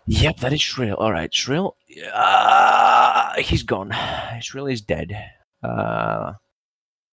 Yep, that is Shrill. All right, Shrill. He's gone. Shrill is dead.